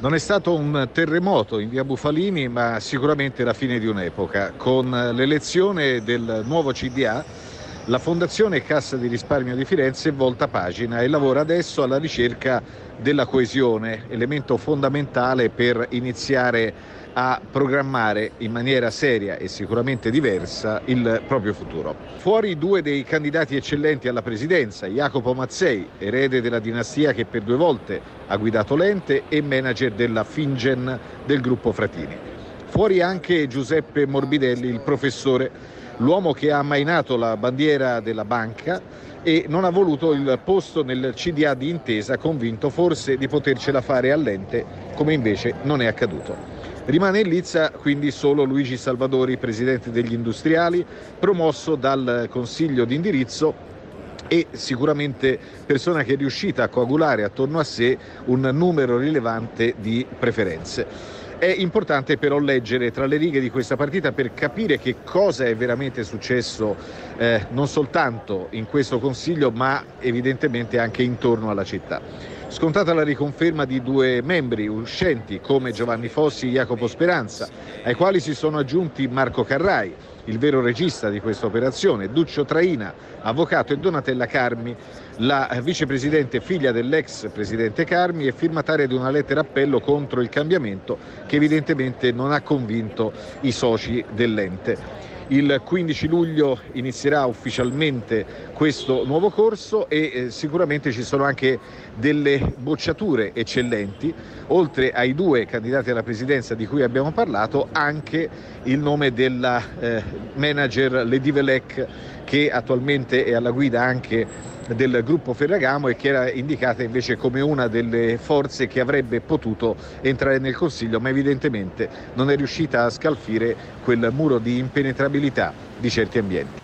Non è stato un terremoto in via Bufalini, ma sicuramente la fine di un'epoca. Con l'elezione del nuovo CDA, la Fondazione Cassa di Risparmio di Firenze volta pagina e lavora adesso alla ricerca della coesione, elemento fondamentale per iniziare a programmare in maniera seria e sicuramente diversa il proprio futuro. Fuori due dei candidati eccellenti alla presidenza, Jacopo Mazzei, erede della dinastia che per 2 volte ha guidato l'ente e manager della Fingen del gruppo Fratini. Fuori anche Giuseppe Morbidelli, il professore, l'uomo che ha ammainato la bandiera della banca e non ha voluto il posto nel CDA di Intesa, convinto forse di potercela fare all'ente, come invece non è accaduto. Rimane in lizza quindi solo Luigi Salvadori, presidente degli industriali, promosso dal Consiglio di indirizzo e sicuramente persona che è riuscita a coagulare attorno a sé un numero rilevante di preferenze. È importante però leggere tra le righe di questa partita per capire che cosa è veramente successo non soltanto in questo Consiglio ma evidentemente anche intorno alla città. Scontata la riconferma di 2 membri uscenti come Giovanni Fossi e Jacopo Speranza, ai quali si sono aggiunti Marco Carrai, il vero regista di questa operazione, Duccio Traina, avvocato, e Donatella Carmi, la vicepresidente figlia dell'ex presidente Carmi e firmataria di una lettera appello contro il cambiamento che evidentemente non ha convinto i soci dell'ente. Il 15 luglio inizierà ufficialmente questo nuovo corso e sicuramente ci sono anche delle bocciature eccellenti, oltre ai 2 candidati alla presidenza di cui abbiamo parlato, anche il nome della manager Lady Velec, che attualmente è alla guida anche del gruppo Ferragamo e che era indicata invece come una delle forze che avrebbe potuto entrare nel Consiglio, ma evidentemente non è riuscita a scalfire quel muro di impenetrabilità di certi ambienti.